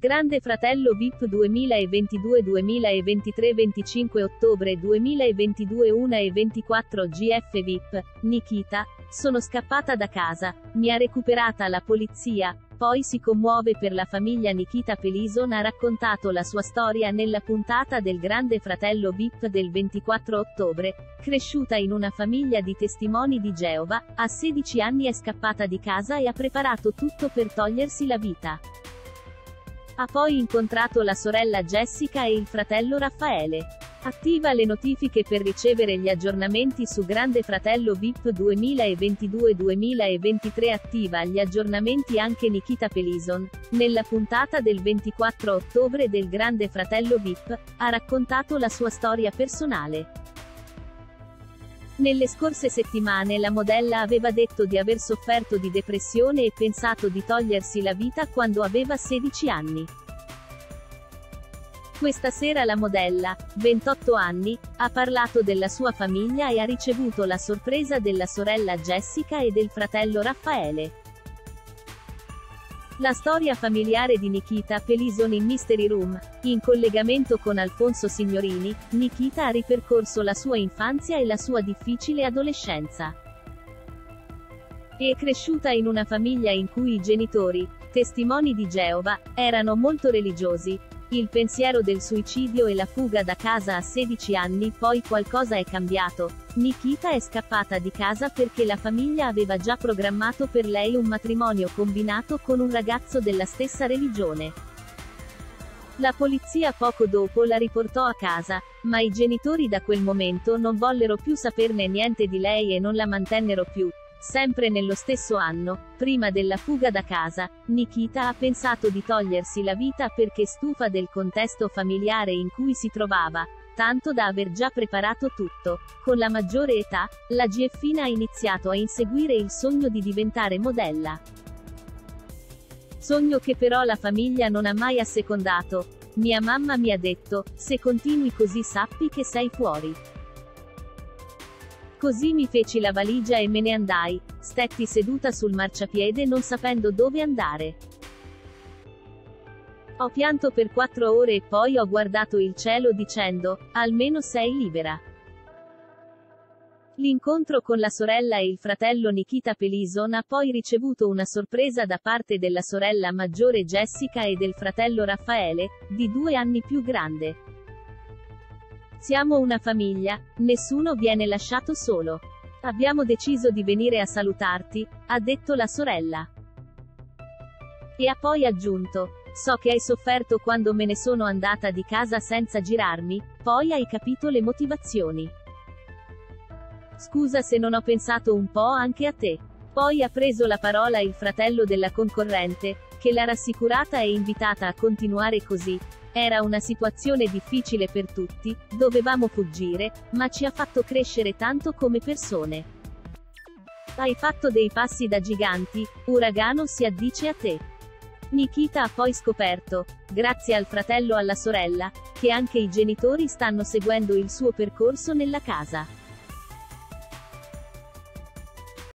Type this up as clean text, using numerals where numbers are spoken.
Grande Fratello VIP 2022-2023 25 ottobre 2022 1:24 GF VIP, Nikita, sono scappata da casa, mi ha recuperata la polizia, poi si commuove per la famiglia. Nikita Pelison ha raccontato la sua storia nella puntata del Grande Fratello VIP del 24 ottobre, cresciuta in una famiglia di testimoni di Geova, a 16 anni è scappata di casa e ha preparato tutto per togliersi la vita. Ha poi incontrato la sorella Jessica e il fratello Raffaele. Attiva le notifiche per ricevere gli aggiornamenti su Grande Fratello VIP 2022-2023. Attiva gli aggiornamenti anche Nikita Pelison. Nella puntata del 24 ottobre del Grande Fratello VIP, ha raccontato la sua storia personale. Nelle scorse settimane la modella aveva detto di aver sofferto di depressione e pensato di togliersi la vita quando aveva 16 anni. Questa sera la modella, 28 anni, ha parlato della sua famiglia e ha ricevuto la sorpresa della sorella Jessica e del fratello Raffaele. La storia familiare di Nikita Pelison in Mystery Room. In collegamento con Alfonso Signorini, Nikita ha ripercorso la sua infanzia e la sua difficile adolescenza. È cresciuta in una famiglia in cui i genitori, testimoni di Geova, erano molto religiosi. Il pensiero del suicidio e la fuga da casa a 16 anni. Poi qualcosa è cambiato. Nikita è scappata di casa perché la famiglia aveva già programmato per lei un matrimonio combinato con un ragazzo della stessa religione. La polizia poco dopo la riportò a casa, ma i genitori da quel momento non vollero più saperne niente di lei e non la mantennero più. Sempre nello stesso anno, prima della fuga da casa, Nikita ha pensato di togliersi la vita perché stufa del contesto familiare in cui si trovava, tanto da aver già preparato tutto. Con la maggiore età, la GFina ha iniziato a inseguire il sogno di diventare modella. Sogno che però la famiglia non ha mai assecondato. Mia mamma mi ha detto, se continui così sappi che sei fuori. Così mi feci la valigia e me ne andai, stetti seduta sul marciapiede non sapendo dove andare. Ho pianto per 4 ore e poi ho guardato il cielo dicendo, almeno sei libera. L'incontro con la sorella e il fratello Nikita Pelison ha poi ricevuto una sorpresa da parte della sorella maggiore Jessica e del fratello Raffaele, di 2 anni più grande. Siamo una famiglia, nessuno viene lasciato solo. Abbiamo deciso di venire a salutarti, ha detto la sorella. E ha poi aggiunto, so che hai sofferto quando me ne sono andata di casa senza girarmi, poi hai capito le motivazioni. Scusa se non ho pensato un po' anche a te. Poi ha preso la parola il fratello della concorrente, che l'ha rassicurata e invitata a continuare così. Era una situazione difficile per tutti, dovevamo fuggire, ma ci ha fatto crescere tanto come persone. Hai fatto dei passi da giganti, uragano si addice a te. Nikita ha poi scoperto, grazie al fratello e alla sorella, che anche i genitori stanno seguendo il suo percorso nella casa.